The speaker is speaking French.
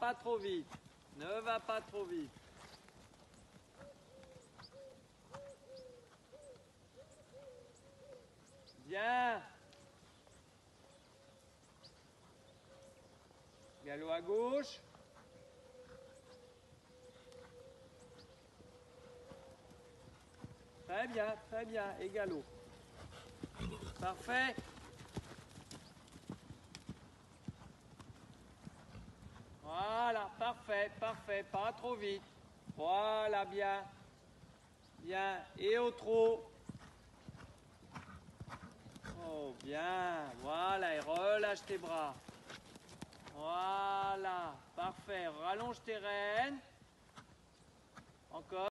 pas trop vite. Ne va pas trop vite. Bien. Galop à gauche. Très bien. Et galop. Parfait. Voilà, parfait. Pas trop vite. Voilà, bien. Bien. Et au trot. Oh, bien. Voilà, et relâche tes bras. Voilà, parfait. Rallonge tes rênes. Encore.